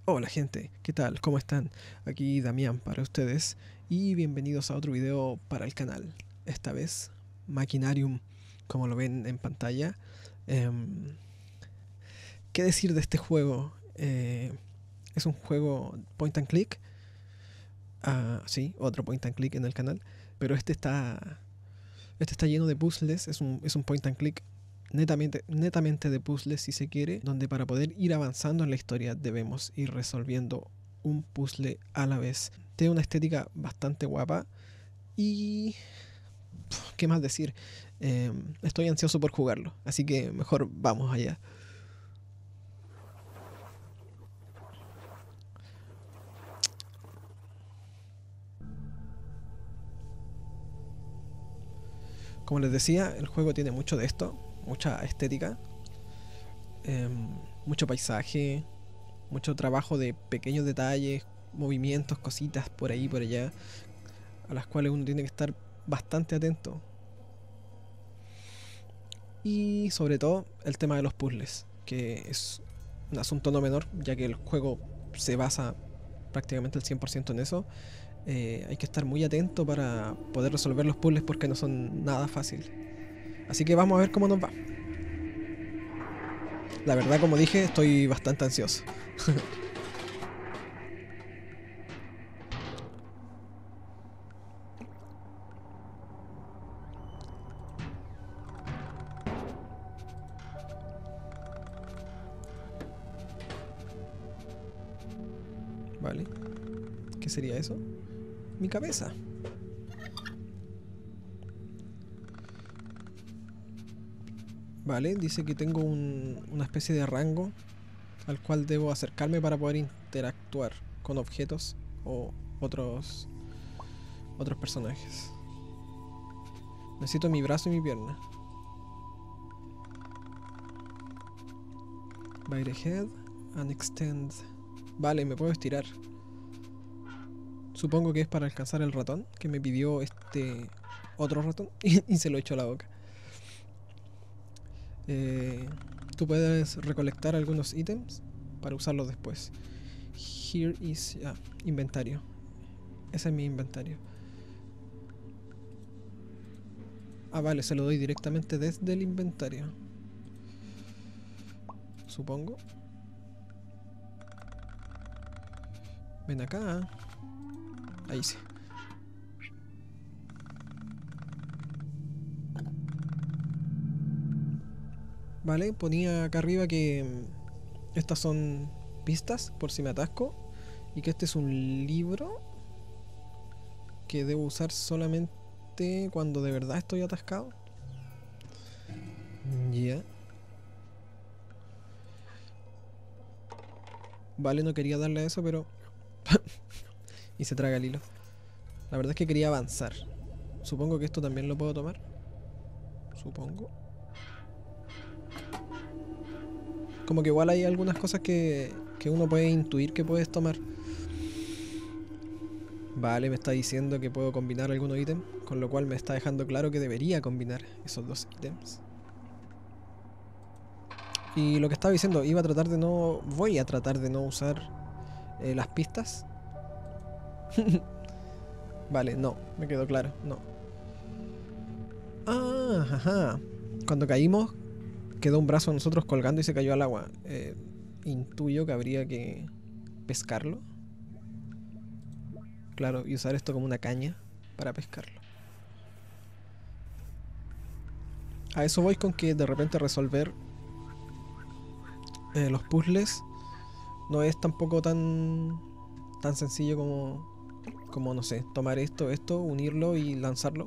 Hola gente, ¿qué tal? ¿Cómo están? Aquí Damián para ustedes y bienvenidos a otro video para el canal. Esta vez, Machinarium, como lo ven en pantalla. Em, ¿Qué decir de este juego? Es un juego point and click. Sí, otro point and click en el canal. Pero este está lleno de puzzles, es un point and click netamente de puzzles si se quiere, donde para poder ir avanzando en la historia debemos ir resolviendo un puzzle a la vez. Tiene una estética bastante guapa y... ¿qué más decir? Estoy ansioso por jugarlo, así que mejor vamos allá. Como les decía, el juego tiene mucho de esto, mucha estética, mucho paisaje, mucho trabajo de pequeños detalles, movimientos, cositas por ahí y por allá, a las cuales uno tiene que estar bastante atento. Y sobre todo el tema de los puzzles, que es un asunto no menor, ya que el juego se basa prácticamente el 100% en eso. Hay que estar muy atento para poder resolver los puzzles porque no son nada fáciles. Así que vamos a ver cómo nos va. La verdad, como dije, estoy bastante ansioso. Vale, ¿qué sería eso? Mi cabeza. Vale, dice que tengo una especie de rango al cual debo acercarme para poder interactuar con objetos o otros personajes. Necesito mi brazo y mi pierna. Bite ahead and extend. Vale, me puedo estirar. Supongo que es para alcanzar el ratón que me pidió este otro ratón y se lo echó a la boca. Tú puedes recolectar algunos ítems para usarlos después. Here is inventario. Ese es mi inventario. Vale, se lo doy directamente desde el inventario. Supongo. Ven acá. Ahí sí. Vale, ponía acá arriba que estas son pistas por si me atasco. Y que este es un libro que debo usar solamente cuando de verdad estoy atascado. Ya. Vale, no quería darle a eso, pero... y se traga el hilo. La verdad es que quería avanzar. Supongo que esto también lo puedo tomar. Supongo. Como que igual hay algunas cosas que uno puede intuir que puedes tomar. Vale, me está diciendo que puedo combinar algunos ítems, con lo cual me está dejando claro que debería combinar esos dos ítems. Y lo que estaba diciendo, iba a tratar de no... voy a tratar de no usar las pistas. Vale, no, me quedó claro, no. Ajá. Cuando caímos, quedó un brazo de nosotros colgando y se cayó al agua. Intuyo que habría que pescarlo. Claro, y usar esto como una caña para pescarlo. A eso voy con que de repente resolver los puzzles no es tampoco tan sencillo como no sé, tomar esto, unirlo y lanzarlo.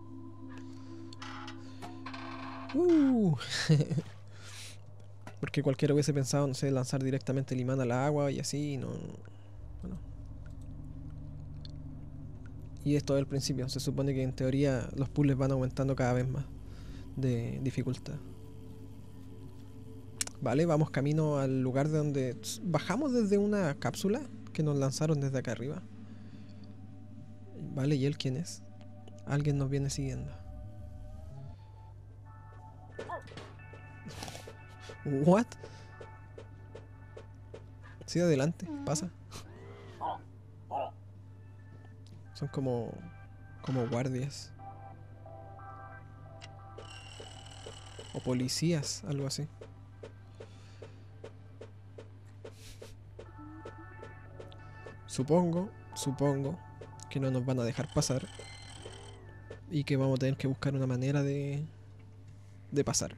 Uh, Porque cualquiera hubiese pensado, no sé, lanzar directamente el imán al agua y así, no. Bueno. Y esto es el principio. Se supone que en teoría los puzzles van aumentando cada vez más de dificultad. Vale, vamos camino al lugar de donde bajamos desde una cápsula que nos lanzaron desde acá arriba. Vale, ¿y él quién es? Alguien nos viene siguiendo. ¿What? Sí, adelante, pasa. Son como guardias. O policías, algo así. Supongo que no nos van a dejar pasar. Y que vamos a tener que buscar una manera de pasar.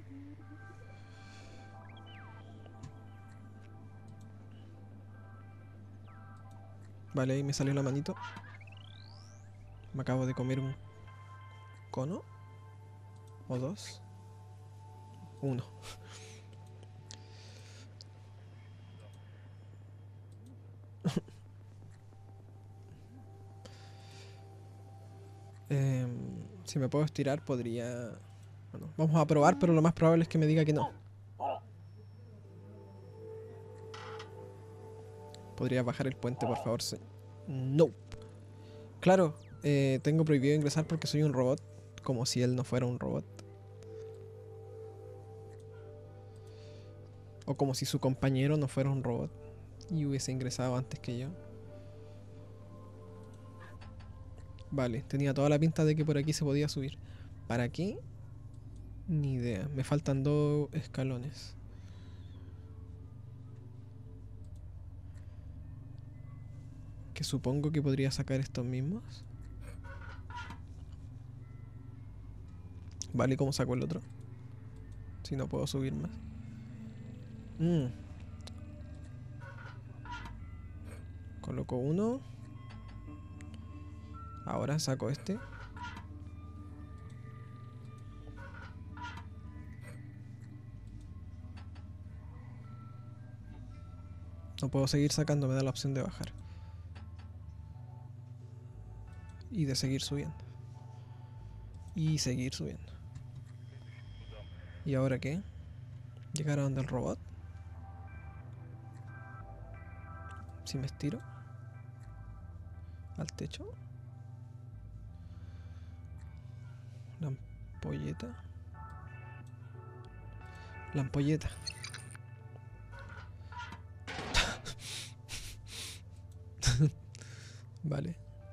Vale, ahí me salió la manito. Me acabo de comer un cono. O dos. Uno. Si me puedo estirar podría... Bueno, vamos a probar, pero lo más probable es que me diga que no. ¿Podría bajar el puente, por favor? Sí. No. Claro, tengo prohibido ingresar porque soy un robot. Como si él no fuera un robot. O como si su compañero no fuera un robot y hubiese ingresado antes que yo. Vale, tenía toda la pinta de que por aquí se podía subir. ¿Para qué? Ni idea. Me faltan 2 escalones. Que supongo que podría sacar estos mismos. Vale, ¿cómo saco el otro? Si no puedo subir más. Coloco uno. Ahora saco este. No puedo seguir sacando, me da la opción de bajar. Y de seguir subiendo. Y seguir subiendo. ¿Y ahora qué? ¿Llegar a donde el robot? Si me estiro. Al techo. La ampolleta. La ampolleta. Vale.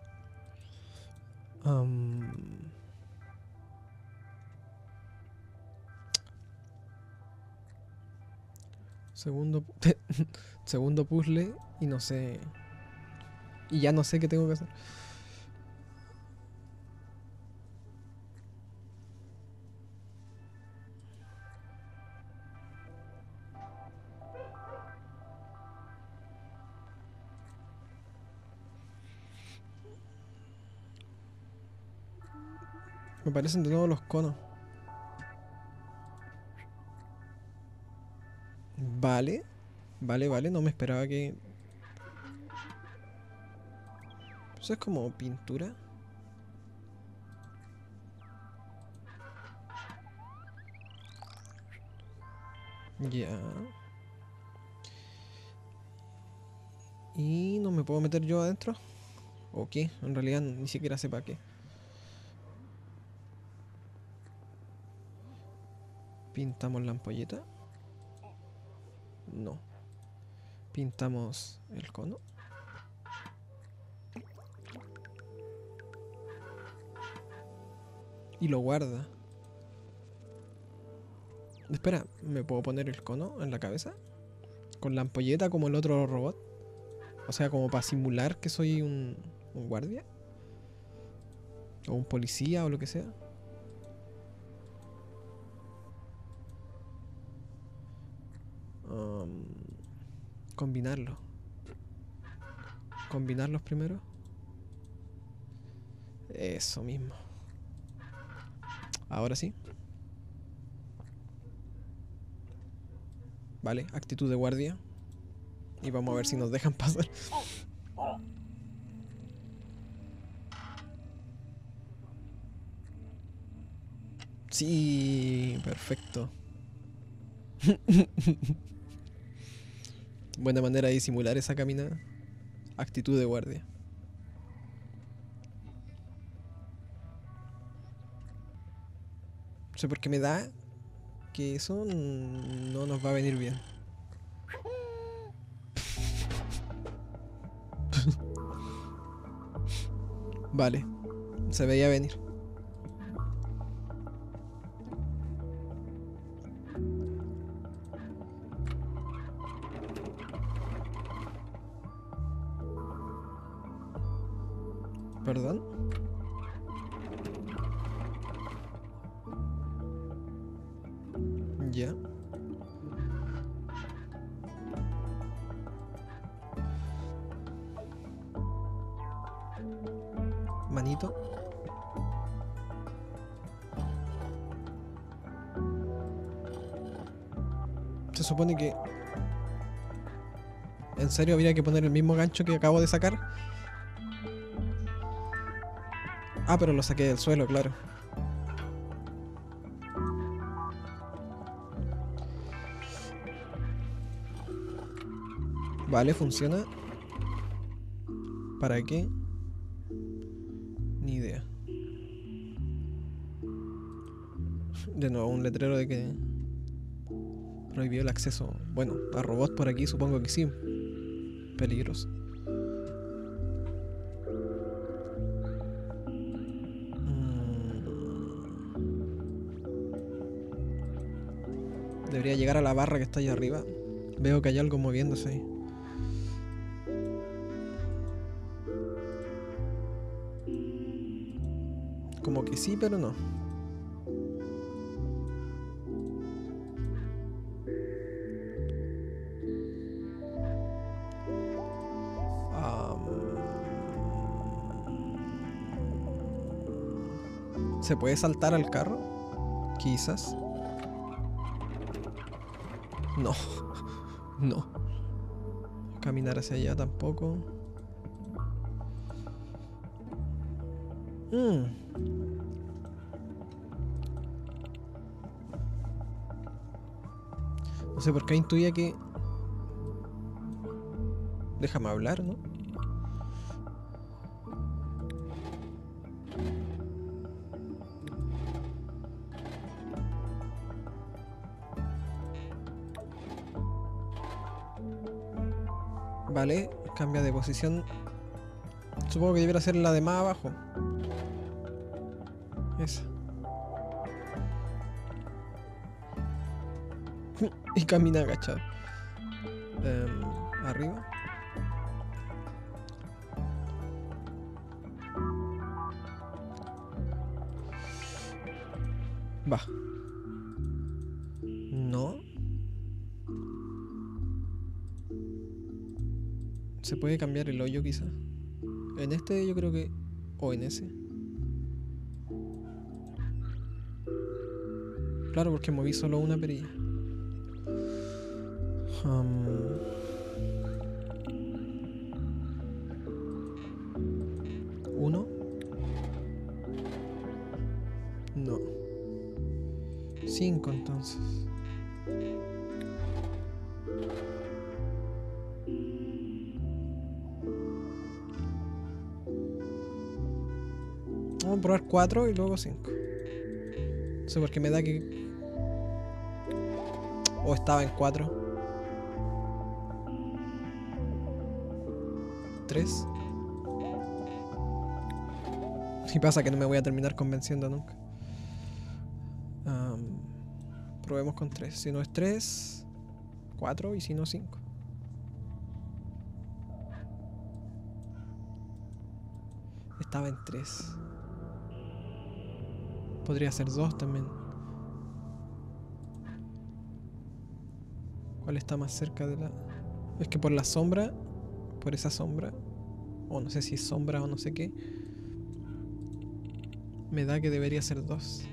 Segundo segundo puzzle y no sé. Y ya no sé qué tengo que hacer. Me parecen de nuevo los conos. Vale. Vale, vale. No me esperaba que... Eso es como pintura. Ya. ¿Y no me puedo meter yo adentro? ¿O qué? En realidad ni siquiera sé para qué. Pintamos la ampolleta. No. Pintamos el cono. Y lo guarda. Espera, ¿me puedo poner el cono en la cabeza? Con la ampolleta como el otro robot. O sea, como para simular que soy un guardia. O un policía o lo que sea. Combinarlo. Combinarlos primero. Eso mismo. Ahora sí. Vale, actitud de guardia. Y vamos a ver si nos dejan pasar. Sí, perfecto. Buena manera de disimular esa caminada. Actitud de guardia. No sé por qué me da que eso no nos va a venir bien. Vale. Se veía venir. ¿Perdón? Ya. Manito. Se supone que... ¿En serio habría que poner el mismo gancho que acabo de sacar? Ah, pero lo saqué del suelo, claro. Vale, funciona. ¿Para qué? Ni idea. De nuevo, un letrero de que prohibió el acceso. Bueno, a robots por aquí supongo que sí. Peligroso. Debería llegar a la barra que está ahí arriba. Veo que hay algo moviéndose ahí. Como que sí, pero no. ¿Se puede saltar al carro? Quizás. No. No. Caminar hacia allá tampoco. No sé por qué intuía que... Déjame hablar, ¿no? Vale, cambia de posición. Supongo que debería ser la de más abajo. Esa. Y camina agachado. Arriba. Va. No. Se puede cambiar el hoyo quizá. En este yo creo que... O en ese. Claro, porque moví solo una perilla. ¿Uno? No. 5 entonces. Vamos a probar 4 y luego 5. No sé por qué me da que... O estaba en 4. 3. Y pasa que no me voy a terminar convenciendo nunca. Probemos con 3. Si no es 3, 4 y si no 5. Estaba en 3. Podría ser 2 también. ¿Cuál está más cerca de la...? Es que por la sombra... Por esa sombra... O no sé si es sombra o no sé qué. Me da que debería ser 2.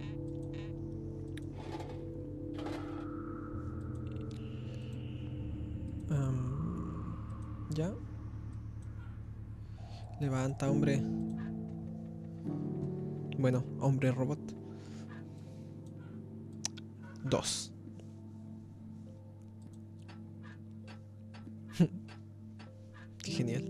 ¿Ya? Levanta, hombre. Bueno, hombre robot. 2. Qué genial.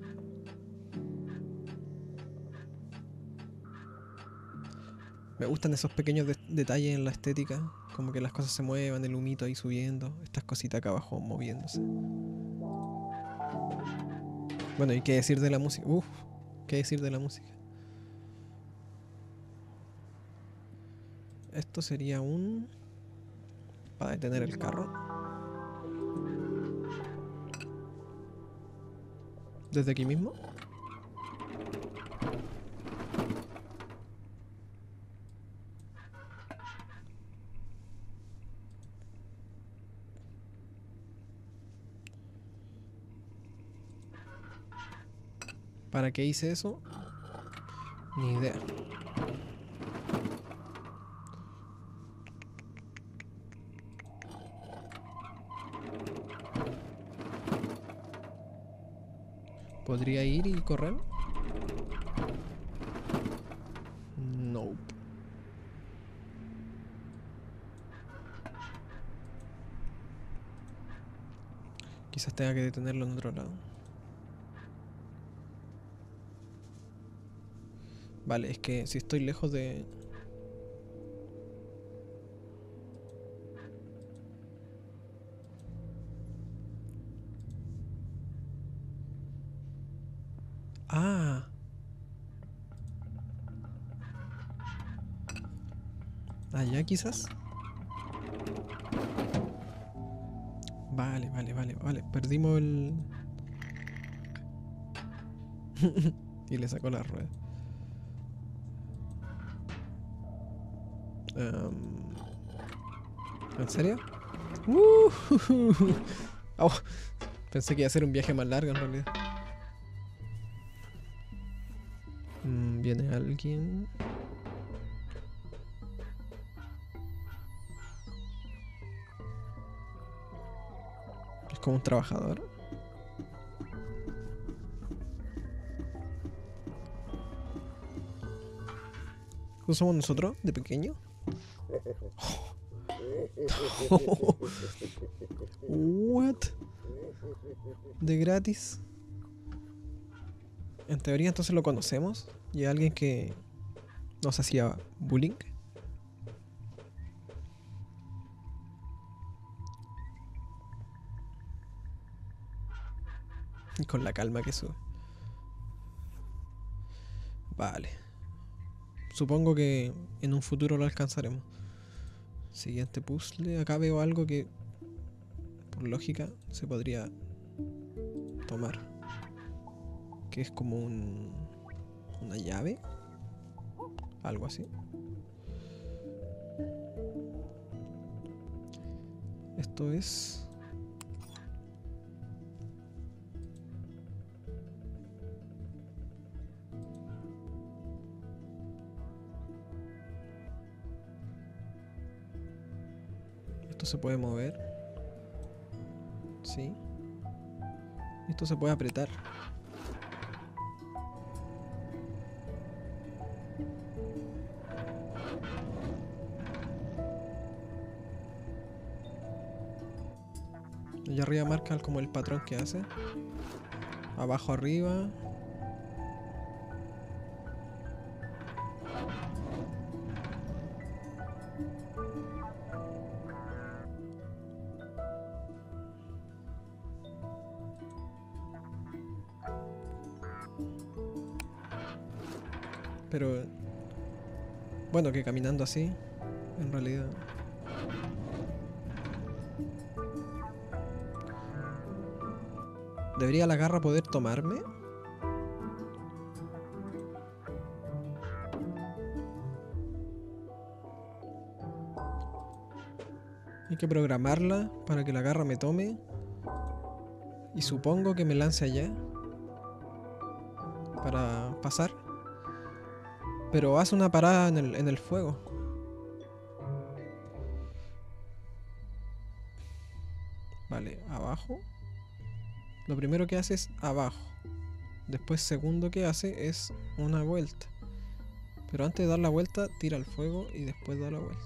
Me gustan esos pequeños detalles en la estética. Como que las cosas se muevan, el humito ahí subiendo. Estas cositas acá abajo moviéndose. Bueno, ¿y qué decir de la música? Uf. qué decir de la música. Esto sería un... para detener el carro. Desde aquí mismo. ¿Para qué hice eso? Ni idea. ¿Podría ir y correr? No. Quizás tenga que detenerlo en otro lado. Vale, es que si estoy lejos de... Ah. Allá quizás. Vale, vale, vale, vale. Perdimos el... y le sacó la rueda. ¿En serio? Oh, pensé que iba a ser un viaje más largo en realidad. Viene alguien. Es como un trabajador. ¿No somos nosotros de pequeño? What? ¿De gratis? En teoría entonces lo conocemos. Y alguien que nos hacía bullying. Y con la calma que sube. Vale. Supongo que en un futuro lo alcanzaremos. Siguiente puzzle. Acá veo algo que, por lógica, se podría tomar. Que es como una llave. Algo así. Esto es... Esto se puede mover. Sí. Esto se puede apretar. Allá arriba marca como el patrón que hace. Abajo, arriba. Pero... bueno, que caminando así, en realidad... ¿Debería la garra poder tomarme? Hay que programarla para que la garra me tome. Y supongo que me lance allá. Para pasar. Pero hace una parada en el fuego. Vale, abajo. Lo primero que hace es abajo. Después segundo que hace es una vuelta. Pero antes de dar la vuelta, tira el fuego y después da la vuelta.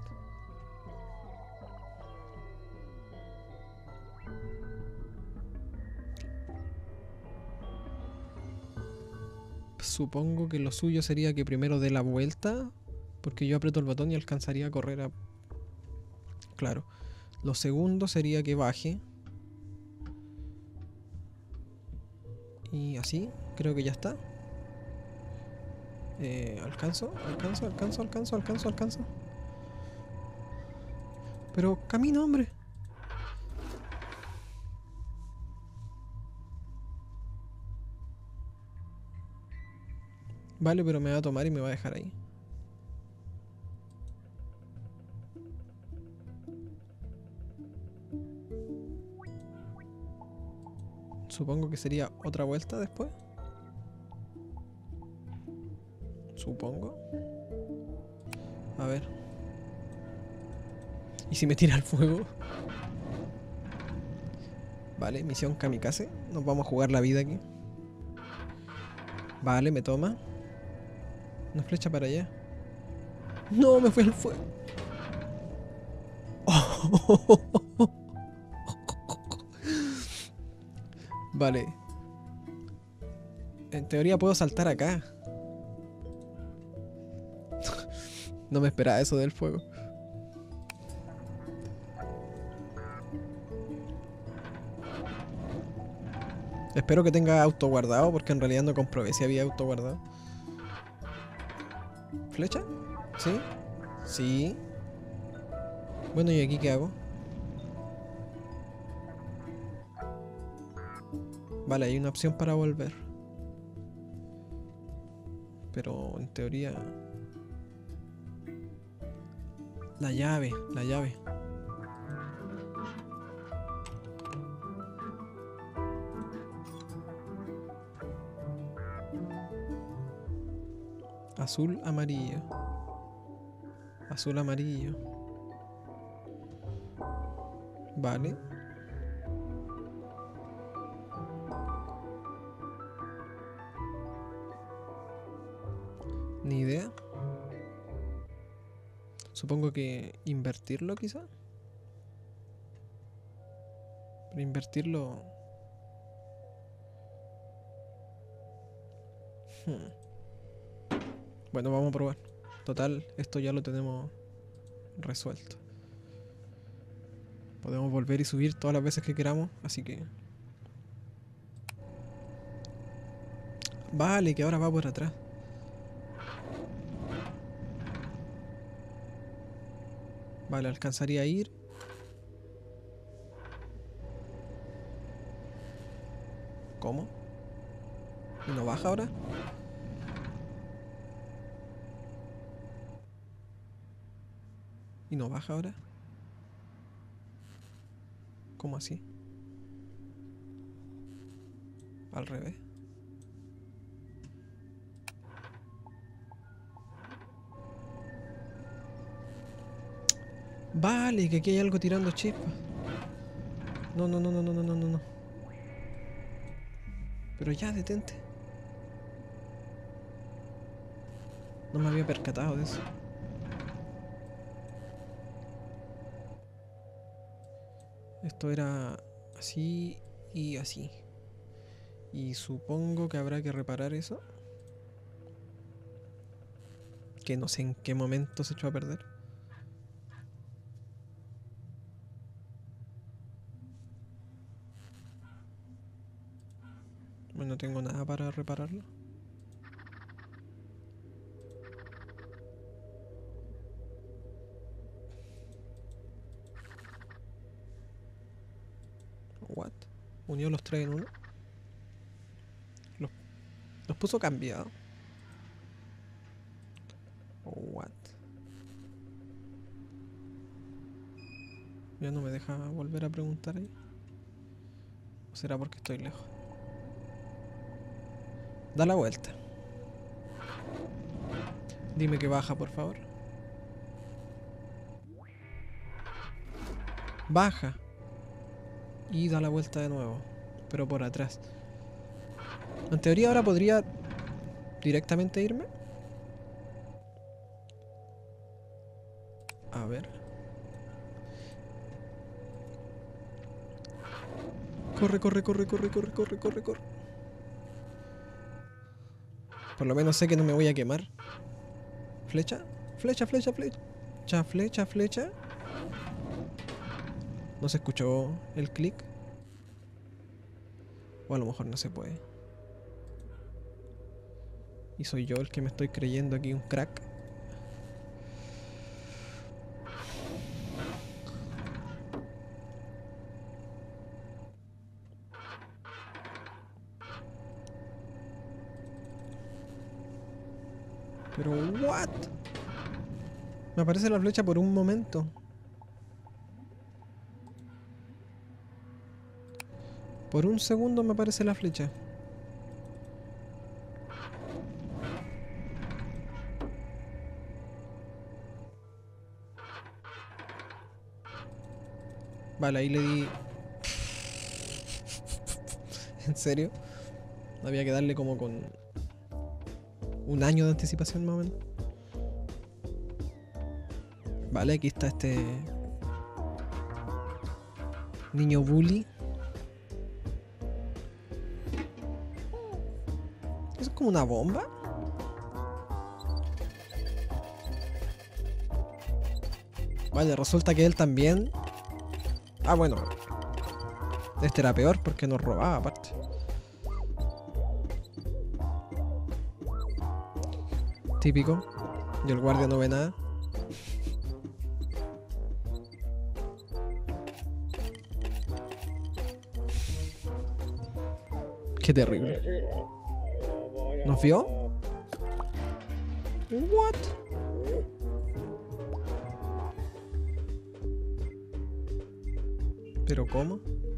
Supongo que lo suyo sería que primero dé la vuelta. Porque yo aprieto el botón y alcanzaría a correr a... Claro. Lo segundo sería que baje. Y así, creo que ya está. Alcanzo. Pero camina, hombre. Vale, pero me va a tomar y me va a dejar ahí. Supongo que sería otra vuelta después. Supongo. A ver. ¿Y si me tira al fuego? Vale, misión kamikaze. Nos vamos a jugar la vida aquí. Vale, me toma. Una flecha para allá. No, me fue al fuego. Vale. En teoría puedo saltar acá. No me esperaba eso del fuego. Espero que tenga auto guardado porque en realidad no comprobé si había auto guardado. ¿Flecha? ¿Sí? Sí. Bueno, ¿y aquí qué hago? Vale, hay una opción para volver. Pero en teoría... La llave. Azul, amarillo. Azul, amarillo. Vale. Ni idea. Supongo que invertirlo quizá. Pero invertirlo... Bueno, vamos a probar. Total, esto ya lo tenemos resuelto. Podemos volver y subir todas las veces que queramos, así que... Vale, que ahora va por atrás. Vale, alcanzaría a ir. ¿Cómo? ¿Y no baja ahora? ¿Y no baja ahora? ¿Cómo así? Al revés. Vale, que aquí hay algo tirando chispas. No. Pero ya, detente. No me había percatado de eso. Esto era así y así. Y supongo que habrá que reparar eso. Que no sé en qué momento se echó a perder. No tengo nada para repararlo. What? Unió los tres en uno. Los puso cambiados. What? Ya no me deja volver a preguntar ahí. ¿O será porque estoy lejos? Da la vuelta. Dime que baja, por favor. Baja. Y da la vuelta de nuevo. Pero por atrás. En teoría ahora podría directamente irme. A ver. Corre. Por lo menos sé que no me voy a quemar. Flecha. Flecha. ¿No se escuchó el clic? O a lo mejor no se puede. Y soy yo el que me estoy creyendo aquí un crack. Pero, ¿what? Me aparece la flecha por un momento. Por un segundo me aparece la flecha. Vale, ahí le di... ¿En serio? Había que darle como con... un año de anticipación más o menos. Vale, aquí está este... niño bully. ¿Eso es como una bomba? Vale, resulta que él también... Ah, bueno. Este era peor porque nos robaba aparte. Típico. Y el guardia no ve nada. Qué terrible. ¿Nos vio? What? ¿Pero cómo?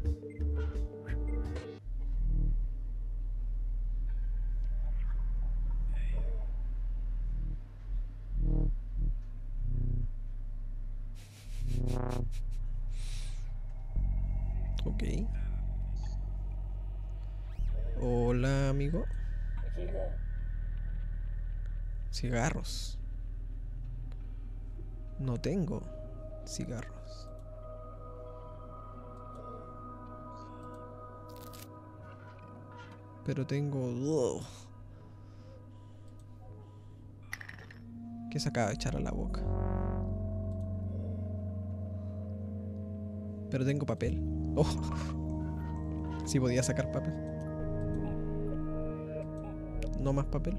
Ok. Hola, amigo. Cigarros. No tengo cigarros. Pero tengo... ¿Qué se acaba de echar a la boca? Pero tengo papel. Oh. Sí podía sacar papel. No más papel.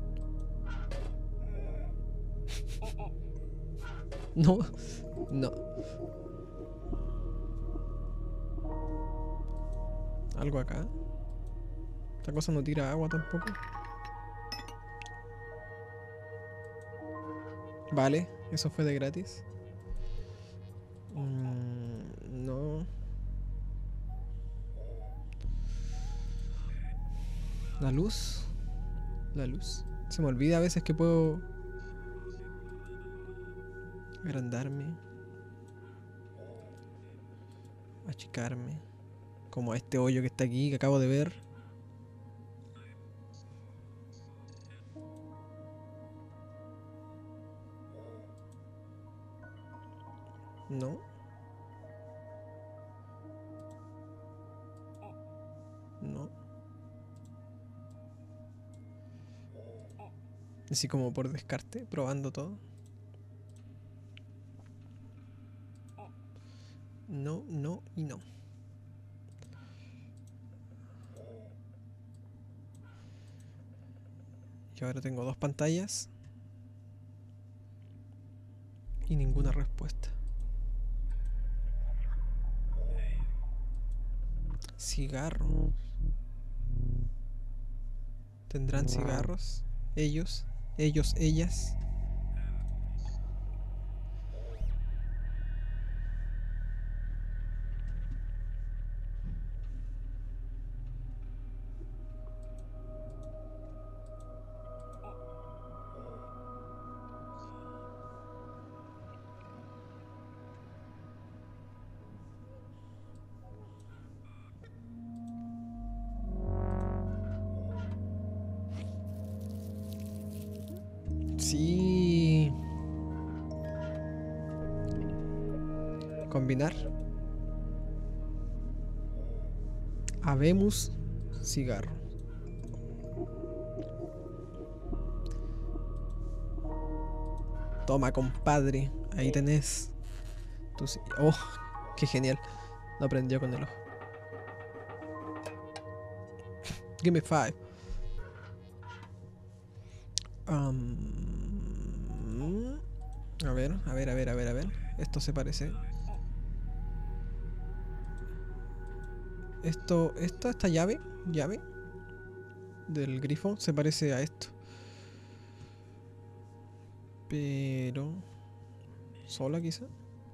No. No. Algo acá. Esta cosa no tira agua tampoco. Vale, eso fue de gratis. No. La luz. La luz. Se me olvida a veces que puedo agrandarme, achicarme. Como a este hoyo que está aquí, que acabo de ver. No. No. Así como por descarte, probando todo. No, no y no. Y ahora tengo dos pantallas. Y ninguna respuesta. Cigarro. ¿Tendrán cigarros? Ellos, ellas. Sí. Combinar. Habemos cigarro. Toma, compadre. Ahí tenés. Oh, qué genial. Lo prendió con el ojo. Give me 5. Am, a ver, a ver, a ver, a ver, a ver. Esto se parece. Esta llave del grifo se parece a esto. Pero... ¿sola quizá?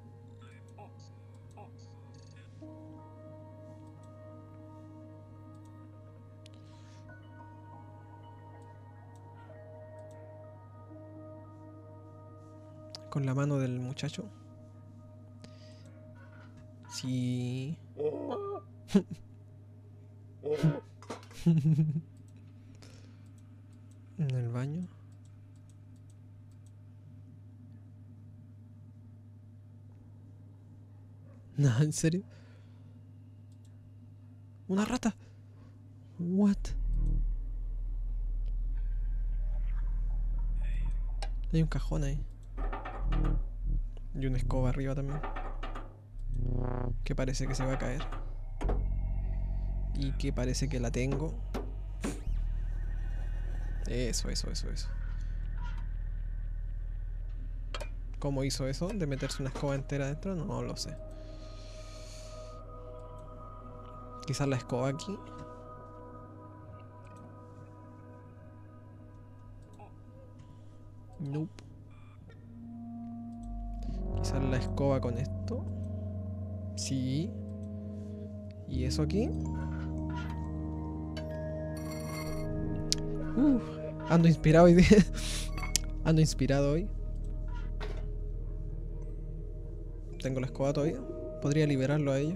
Con la mano del muchacho. Sí. En el baño. No, ¿en serio? ¡Una rata! What? Hay un cajón ahí. Y una escoba arriba también. Que parece que se va a caer. Y que parece que la tengo. Eso. ¿Cómo hizo eso? ¿De meterse una escoba entera adentro? No lo sé. Quizás la escoba aquí. Nope. Quizás la escoba con esto. Sí. ¿Y eso aquí? Ando inspirado hoy día. Ando inspirado hoy. Tengo la escoba todavía. Podría liberarlo a ellos.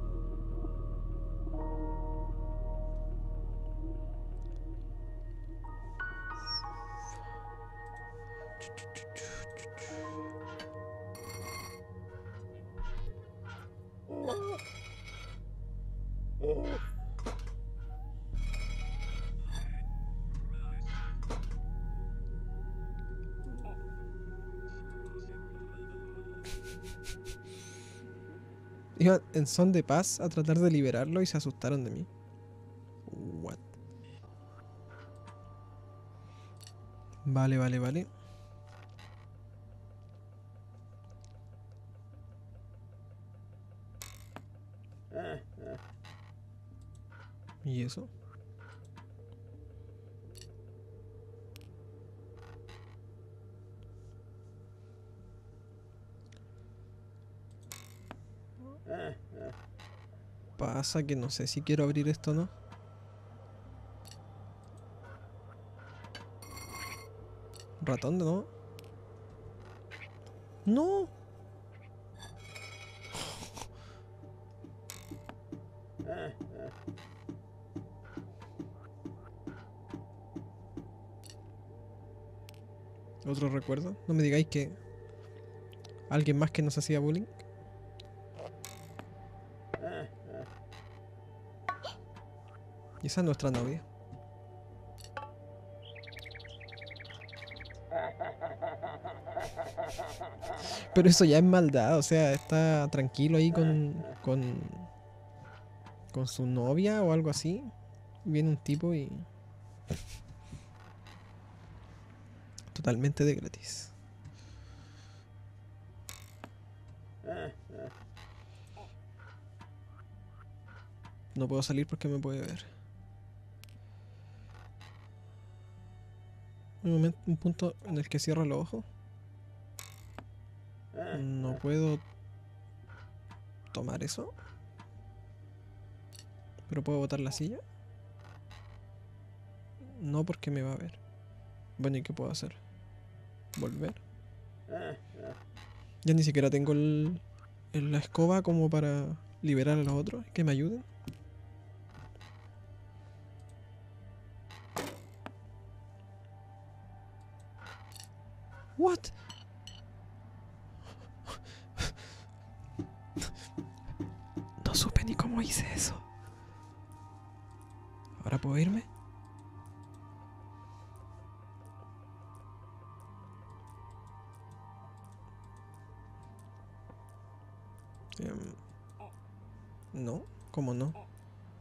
Iban en son de paz a tratar de liberarlo y se asustaron de mí. What? Vale. ¿Y eso? Pasa que no sé si quiero abrir esto o no. Ratón de nuevo. ¡No! Otro recuerdo. No me digáis que alguien más que nos hacía bullying. Y esa es nuestra novia. Pero eso ya es maldad, o sea, está tranquilo ahí con su novia o algo así. Viene un tipo y... totalmente de gratis. No puedo salir porque me puede ver. Un punto en el que cierro los ojos. No puedo tomar eso. Pero puedo botar la silla. No, porque me va a ver. Bueno, ¿y qué puedo hacer? Volver. Ya ni siquiera tengo la escoba como para liberar a los otros. Que me ayuden. What? No supe ni cómo hice eso. ¿Ahora puedo irme? No, ¿cómo no?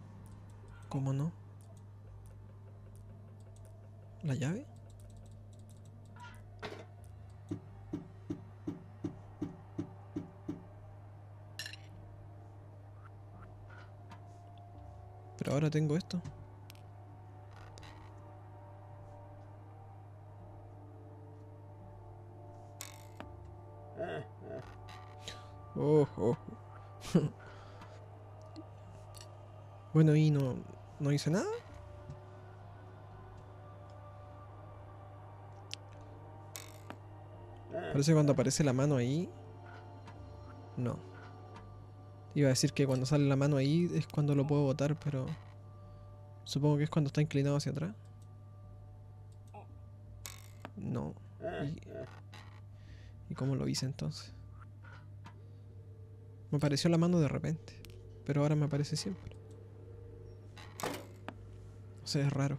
¿Cómo no? ¿La llave? ahora tengo esto. Oh, oh. Bueno, y no hice nada. Parece que cuando aparece la mano ahí. No. Iba a decir que cuando sale la mano ahí es cuando lo puedo botar, pero supongo que es cuando está inclinado hacia atrás. No. ¿Y cómo lo hice entonces? Me apareció la mano de repente, pero ahora me aparece siempre. O sea, es raro.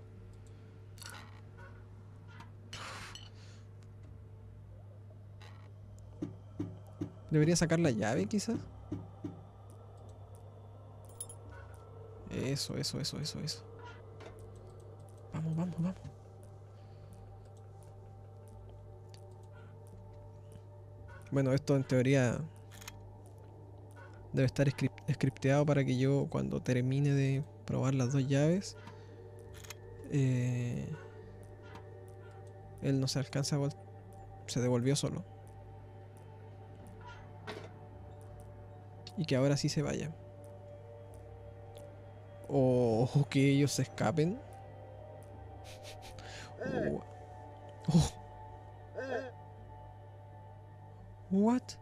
Debería sacar la llave, quizás. Eso. Vamos, vamos, vamos. Bueno, esto en teoría debe estar scripteado para que yo, cuando termine de probar las dos llaves, él no se alcanza a se devolvió solo. Y que ahora sí se vaya. O que ellos se escapen. Oh. Oh. What?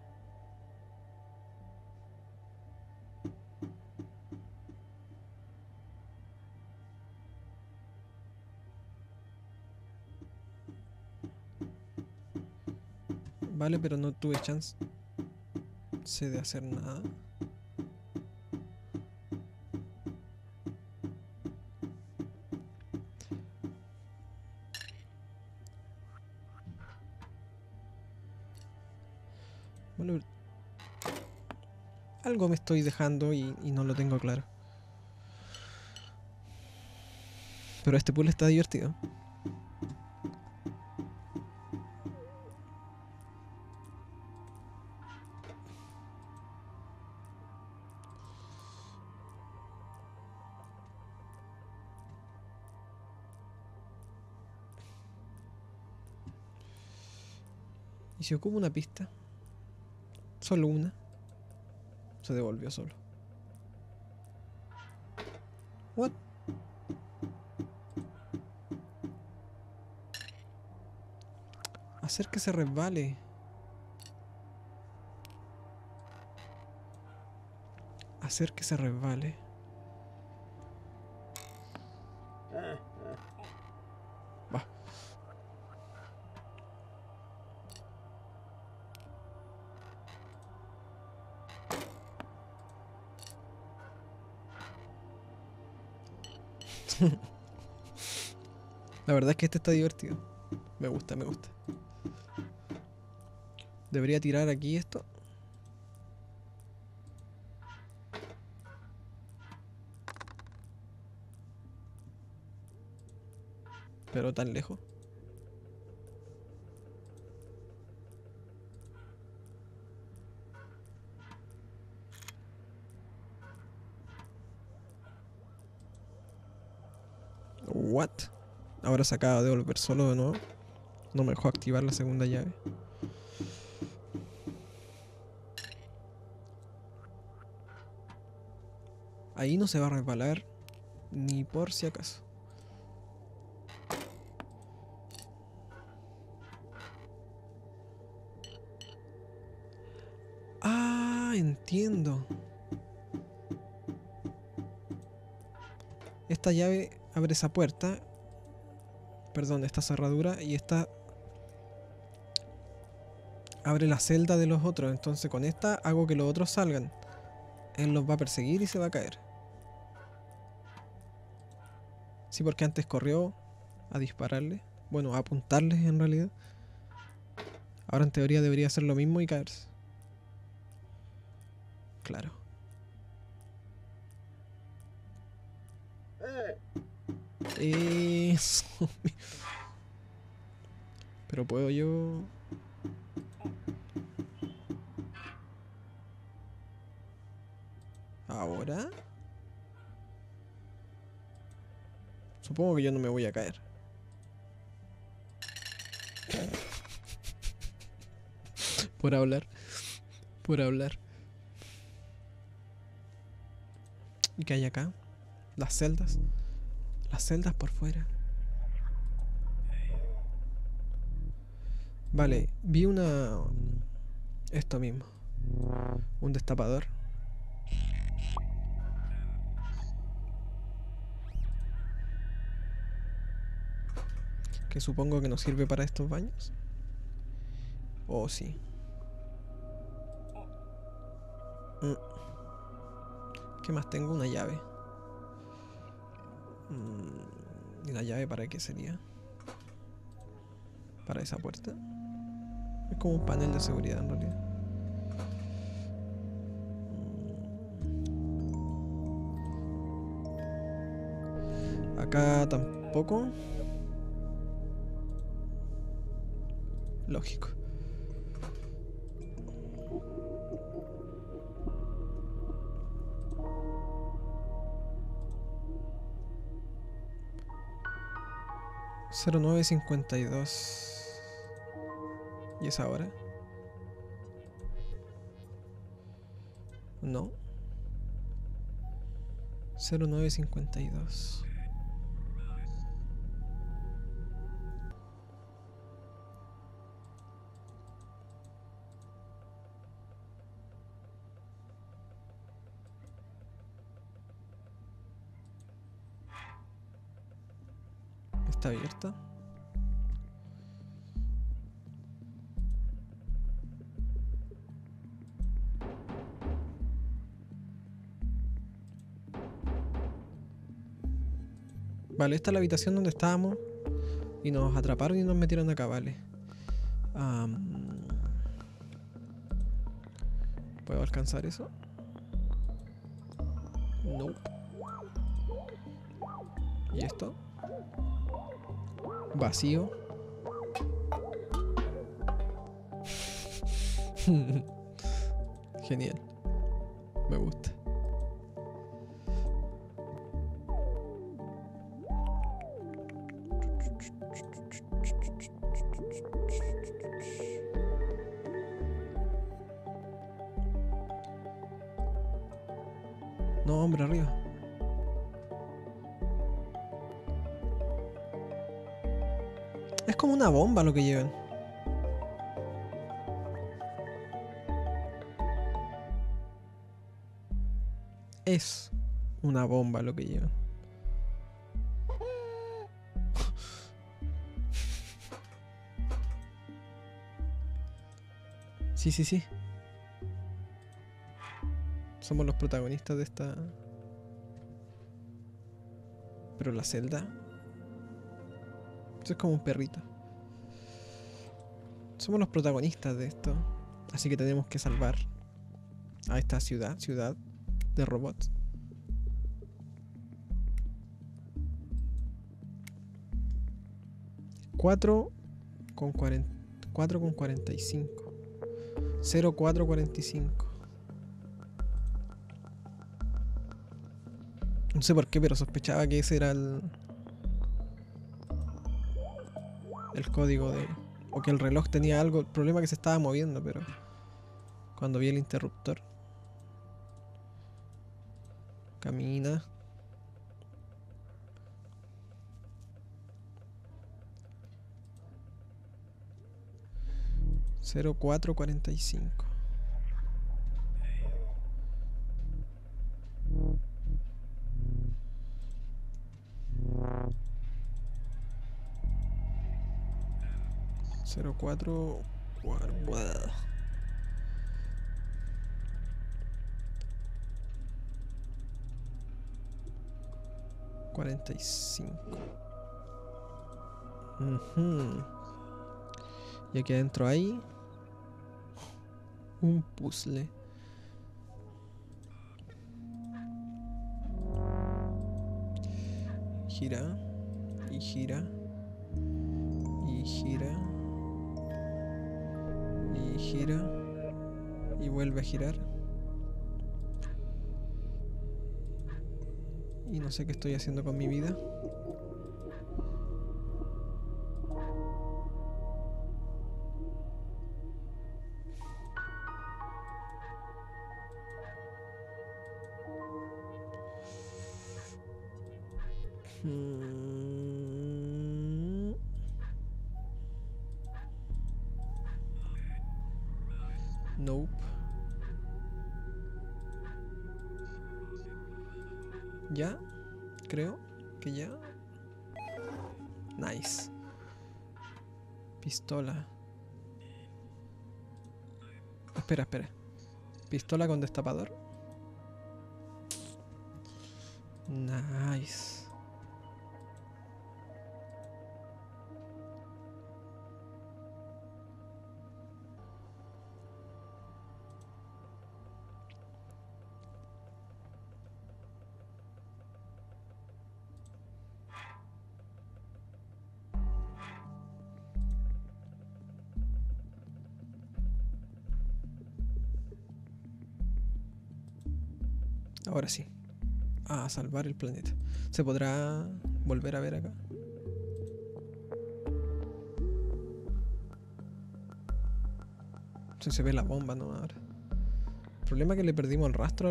Vale, pero no tuve chance de hacer nada. Bueno, algo me estoy dejando y no lo tengo claro. Pero este puzzle está divertido. Y si ocupo una pista, solo una, se devolvió solo. What? Hacer que se resbale. Hacer que se resbale. Va. La verdad es que este está divertido. Me gusta, me gusta. Debería tirar aquí esto. Pero tan lejos. What? Ahora se acaba de volver solo de nuevo. No me dejó activar la segunda llave. Ahí no se va a resbalar. Ni por si acaso. Ah, entiendo. Esta llave abre esa puerta. Perdón, esta cerradura. Y esta abre la celda de los otros. Entonces con esta hago que los otros salgan. Él los va a perseguir y se va a caer. Sí, porque antes corrió a dispararle. Bueno, a apuntarles en realidad. Ahora en teoría debería hacer lo mismo y caerse. Claro. Eso. Pero puedo yo... Ahora. Supongo que yo no me voy a caer. Por hablar. Por hablar. ¿Y qué hay acá? Las celdas. Las celdas por fuera. Vale, vi una... Esto mismo. Un destapador. Que supongo que no sirve para estos baños. Oh, sí. ¿Qué más tengo? Una llave. ¿Y la llave para qué sería? ¿Para esa puerta? Es como un panel de seguridad en realidad. Acá tampoco. Lógico. Cero nueve 52. ¿Y es ahora? No. 0952. ¿Está abierta? Vale, esta es la habitación donde estábamos. Y nos atraparon y nos metieron acá, vale. ¿Puedo alcanzar eso? No. ¿Y esto? Vacío. Genial. Me gusta. No, hombre, arriba. Es como una bomba lo que llevan. Es una bomba lo que llevan. Sí, sí, sí. Somos los protagonistas de esta... Pero la celda... Eso es como un perrito. Somos los protagonistas de esto. Así que tenemos que salvar a esta ciudad de robots. Cuatro con 45. 0445. No sé por qué, pero sospechaba que ese era el código de... O que el reloj tenía algo. El problema es que se estaba moviendo, pero... Cuando vi el interruptor. Camina. Cero cuatro 45. Cero cuatro... 45. Y aquí adentro hay un puzzle. Gira y gira y gira y gira y vuelve a girar. Y no sé qué estoy haciendo con mi vida. Nope. Ya, creo que ya. Nice. Pistola. Espera. Pistola con destapador. Nice. Ahora sí. A salvar el planeta. ¿Se podrá volver a ver acá? Se ve la bomba, ¿no? Ahora. El problema es que le perdimos el rastro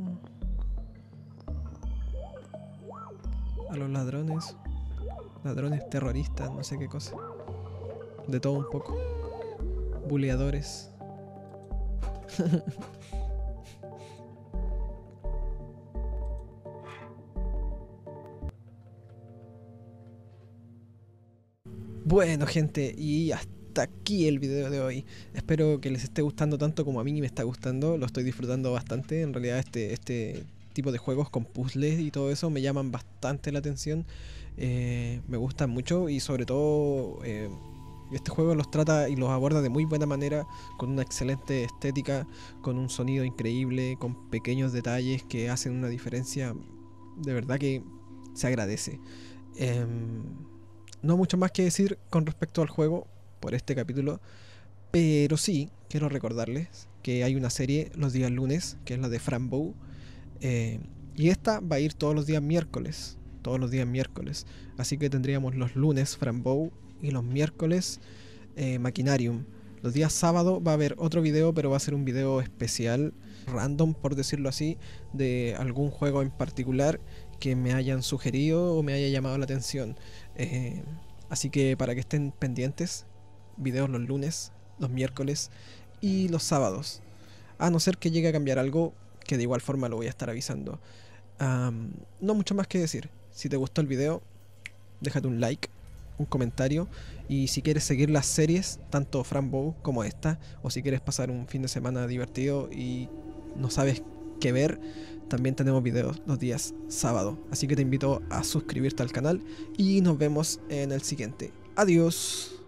a los ladrones. Ladrones terroristas, no sé qué cosa. De todo un poco. Buleadores. Bueno, gente, y hasta aquí el video de hoy. Espero que les esté gustando tanto como a mí me está gustando. Lo estoy disfrutando bastante. En realidad este tipo de juegos con puzzles y todo eso me llaman bastante la atención. Me gustan mucho y sobre todo este juego los trata y los aborda de muy buena manera, con una excelente estética, con un sonido increíble, con pequeños detalles que hacen una diferencia de verdad que se agradece. No mucho más que decir con respecto al juego por este capítulo, pero sí quiero recordarles que hay una serie los días lunes, que es la de Fran Bow, y esta va a ir todos los días miércoles, así que tendríamos los lunes Fran Bow y los miércoles Machinarium. Los días sábado va a haber otro video, pero va a ser un video especial, random por decirlo así, de algún juego en particular que me hayan sugerido o me haya llamado la atención. Así que para que estén pendientes, videos los lunes, los miércoles y los sábados. A no ser que llegue a cambiar algo, que de igual forma lo voy a estar avisando. No mucho más que decir. Si te gustó el video, déjate un like, un comentario, y si quieres seguir las series, tanto Fran Bow como esta, o si quieres pasar un fin de semana divertido y no sabes qué ver, también tenemos videos los días sábado, así que te invito a suscribirte al canal y nos vemos en el siguiente. Adiós.